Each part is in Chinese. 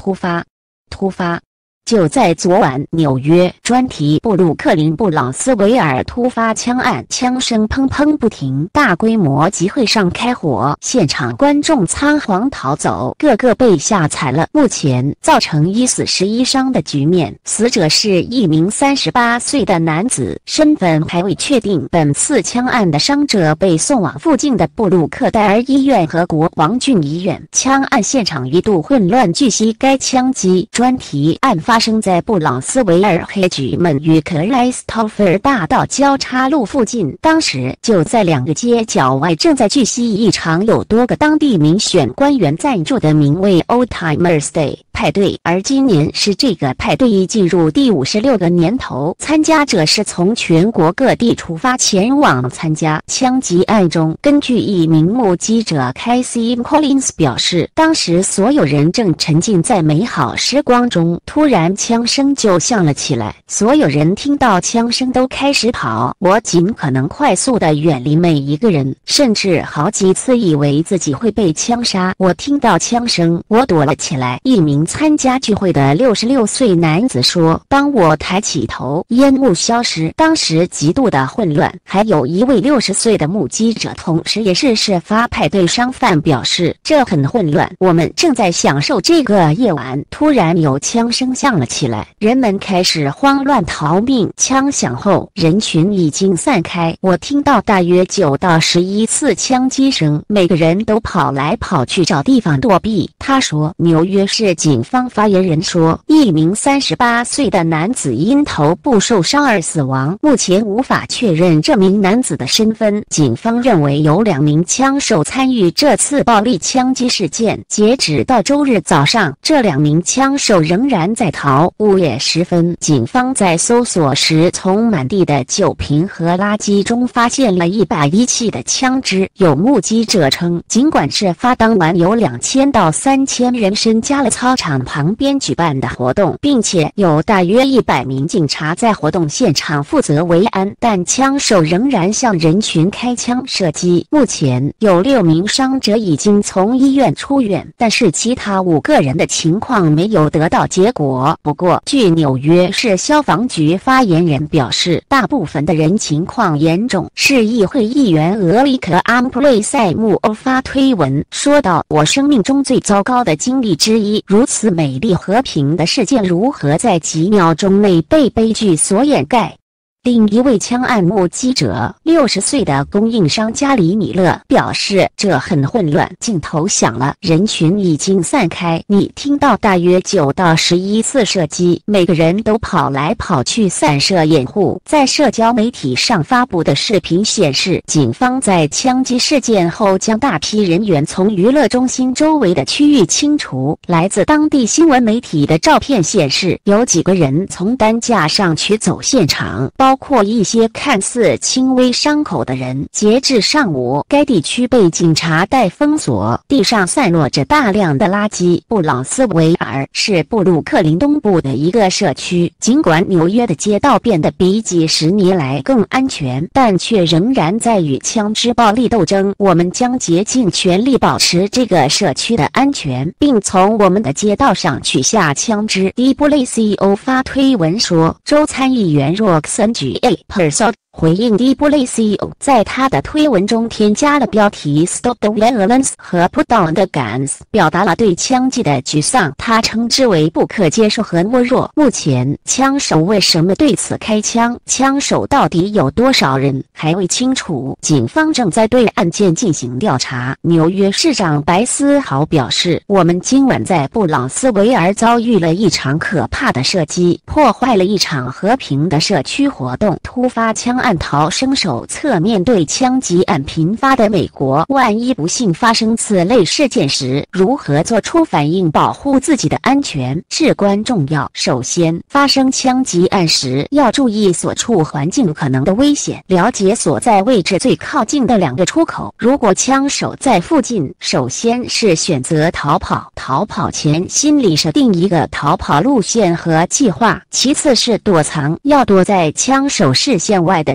突发。就在昨晚，纽约专题布鲁克林布朗斯维尔突发枪案，枪声砰砰不停，大规模集会上开火，现场观众仓皇逃走，个个被吓惨了。目前造成1死11伤的局面，死者是一名38岁的男子，身份还未确定。本次枪案的伤者被送往附近的布鲁克戴尔医院和国王郡医院。枪案现场一度混乱，据悉该枪击专题案发生在布朗斯维尔黑举门与克莱斯托弗尔大道交叉路附近，当时就在2个街角外正在举行一场有多个当地民选官员赞助的名为 Old Timers Day 派对，而今年是这个派对已进入第56个年头，参加者是从全国各地出发前往参加。枪击案中，根据一名目击者 Casey Collins 表示，当时所有人正沉浸在美好时光中，突然枪声就响了起来，所有人听到枪声都开始跑，我尽可能快速地远离每一个人，甚至好几次以为自己会被枪杀。我听到枪声，我躲了起来。一名参加聚会的66岁男子说，当我抬起头，烟雾消失，当时极度的混乱。还有一位60岁的目击者，同时也是事发派对商贩表示，这很混乱，我们正在享受这个夜晚，突然有枪声响了起来，人们开始慌乱逃命。枪响后，人群已经散开，我听到大约9到11次枪击声，每个人都跑来跑去找地方躲避。他说，纽约市警方发言人说，一名38岁的男子因头部受伤而死亡，目前无法确认这名男子的身份。警方认为有2名枪手参与这次暴力枪击事件。截止到周日早上，这2名枪手仍然在逃。午夜时分，警方在搜索时从满地的酒瓶和垃圾中发现了1把遗弃的枪支。有目击者称，尽管事发当晚有2000到3000人参加了操场旁边举办的活动，并且有大约100名警察在活动现场负责维安，但枪手仍然向人群开枪射击。目前有6名伤者已经从医院出院，但是其他5个人的情况没有得到结果。不过，据纽约市消防局发言人表示，大部分的人情况严重。市议会议员俄里克·阿姆普瑞塞穆欧发推文说道，我生命中最糟糕的经历之一，如此美丽和平的事件如何在几秒钟内被悲剧所掩盖。另一位枪案目击者60岁的供应商加里米勒表示，这很混乱，镜头响了，人群已经散开，你听到大约9到11次射击，每个人都跑来跑去散射掩护。在社交媒体上发布的视频显示，警方在枪击事件后将大批人员从娱乐中心周围的区域清除。来自当地新闻媒体的照片显示，有几个人从担架上取走现场，包括一些看似轻微伤口的人。截至上午，该地区被警察带封锁，地上散落着大量的垃圾。布朗斯维尔是布鲁克林东部的一个社区，尽管纽约的街道变得比几10年来更安全，但却仍然在与枪支暴力斗争。我们将竭尽全力保持这个社区的安全，并从我们的街道上取下枪支。迪布雷西欧发推文说，州参议员Roxanne Persaud回应迪布雷西欧在他的推文中添加了标题 Stop the Violence 和 Put down the Guns， 表达了对枪击的沮丧，他称之为不可接受和懦弱。目前，枪手为什么对此开枪，枪手到底有多少人还未清楚，警方正在对案件进行调查。纽约市长白思豪表示，我们今晚在布朗斯维尔遭遇了一场可怕的射击，破坏了一场和平的社区活动。突发枪案逃生手册面对枪击案频发的美国，万一不幸发生此类事件时，如何做出反应保护自己的安全至关重要。首先，发生枪击案时要注意所处环境可能的危险，了解所在位置最靠近的2个出口。如果枪手在附近，首先是选择逃跑，逃跑前心里设定一个逃跑路线和计划，其次是躲藏，要躲在枪手视线外的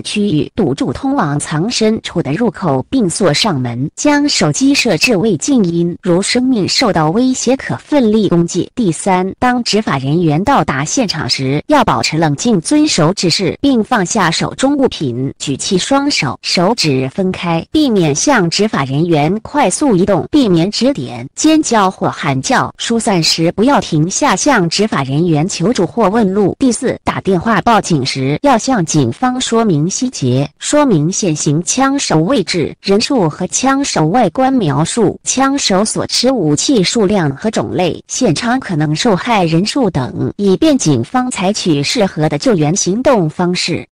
区域，堵住通往藏身处的入口，并锁上门，将手机设置为静音，如生命受到威胁可奋力攻击。第三，当执法人员到达现场时，要保持冷静，遵守指示，并放下手中物品，举起双手，手指分开，避免向执法人员快速移动，避免指点、尖叫或喊叫。疏散时不要停下向执法人员求助或问路。第四，打电话报警时要向警方说明细节，说明现行枪手位置、人数和枪手外观描述、枪手所持武器数量和种类、现场可能受害人数等，以便警方采取适合的救援行动方式。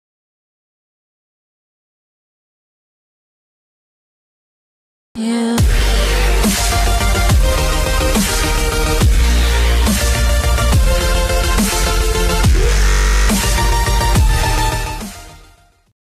You